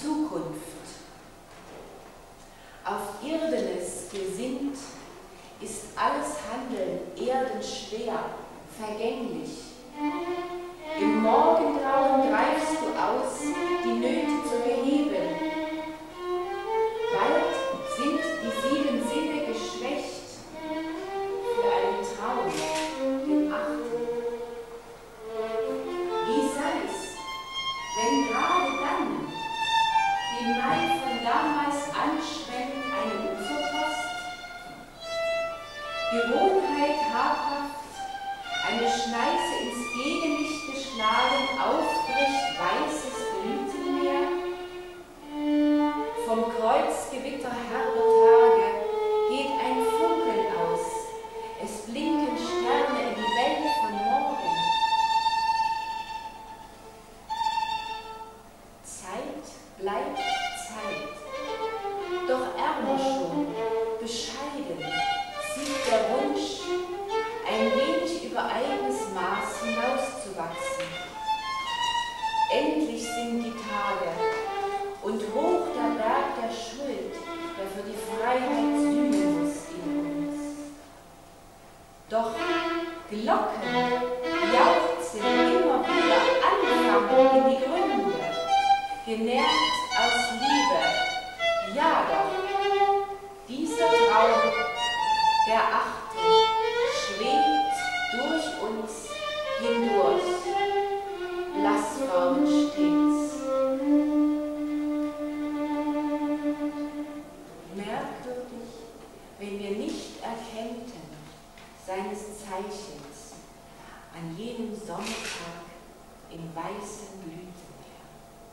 Zukunft. Auf Irdenes gesinnt, ist alles Handeln erdenschwer, vergänglich. Im Morgengrauen greifst du aus, die Nöte zu beheben. Bald sind die 7 Sinne geschwächt für einen Traum, den 8. Wie sei's, wenn gerade dann die Mai von damals anschwemmt eine Uferpost? Gewohnheit habhaft, eine Schneise ins Gegenlicht geschlagen, aufbricht weißes Blütenmeer. Vom Kreuzgewitter herber Tage geht ein Funkeln aus, es blinken Sterne in die Welt von morgen. Zeit bleibt Zeit, doch ärmer schon, bescheiden, sieht der Wunsch, ein wenig über eigenes Maß hinauszuwachsen. Endlich sind die Tage und hoch der Berg der Schuld, der für die Freiheit sühnen muss in uns. Doch Glocken jauchzen immer wieder anfangen in die Gründe, genährt aus Liebe. Ja doch, dieser Traum, der 8. schwebt durch uns hindurch, blassform stets. Merkwürdig, wenn wir nicht erkennten seines Zeichens an jenem Sommertag im weißen Blütenmeer.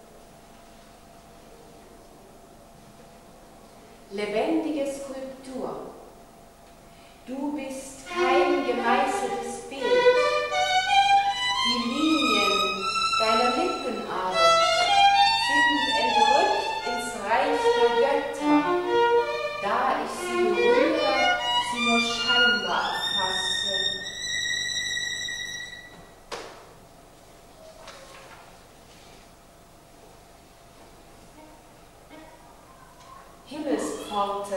Lebendige Skulptur, du bist kein gemeißeltes Bild. Die Linien deiner Lippen aber sind entrückt ins Reich der Götter. Da ich sie berühre, sie nur scheinbar erfasse. Himmelspforte,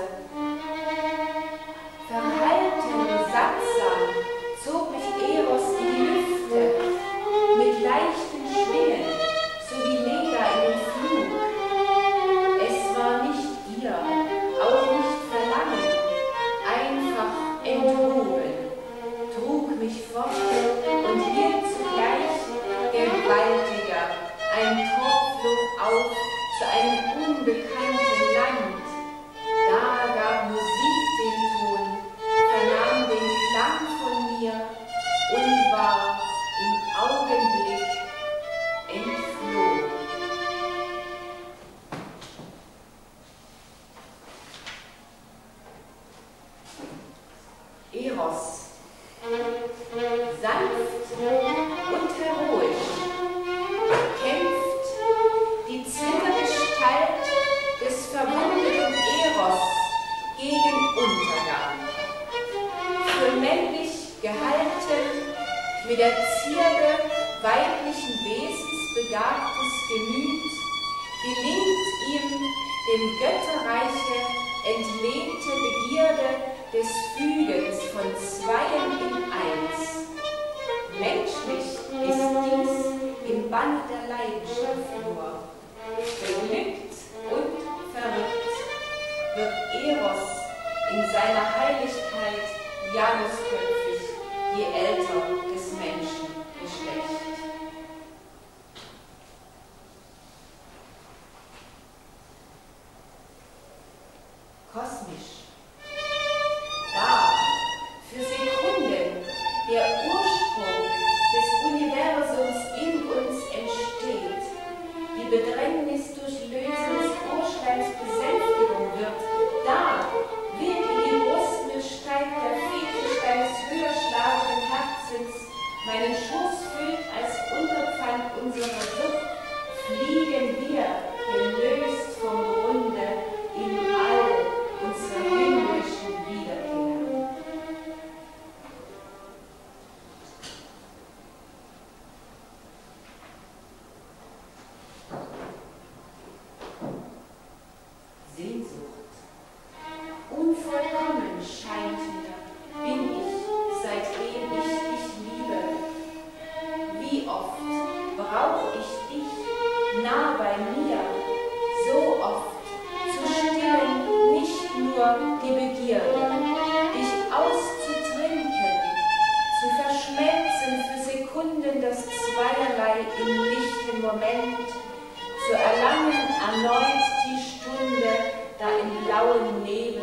verhalten, sattsam zog mich Eros in die Lüfte, mit leichten Schwingen, so wie Leda in den Flug. Es war nicht Gier, auch nicht Verlangen, einfach enthoben, trug mich fort und hielt zugleich gewaltiger, ein Tor flog auf zu einem unbekannten Land. Da gab Musik den Ton, vernahm den Klang von mir und war im Augenblick entflohen. Eros, sanft und heroisch, kämpft die Zwittergestalt des verwundeten Eros gegen Untergang. Für männlich gehalten, mit der Zierde weiblichen Wesens begabtes Gemüt gelingt ihm dem Götterreiche entlehnte Begierde des Fügens von Zweien in eins. Menschlich ist dies im Bann der Leidenschaft nur. Beglückt und verrückt wird Eros in seiner Heiligkeit janusköpfig, je älter des Menschen Geschlecht. Kosmisch. Da, für Sekunden, der Ursprung des Universums in uns entsteht, die Bedrängnis durchlösendes Ursteins Besänftigung wird, da, wild in die Brust mir steigt der Fetisch deines höher schlagenden Herzens, meinen Schoß füllt als nur die Begierde, dich auszutrinken, zu verschmelzen für Sekunden das Zweierlei im lichten Moment, zu erlangen erneut die Stunde, da im blauen Nebel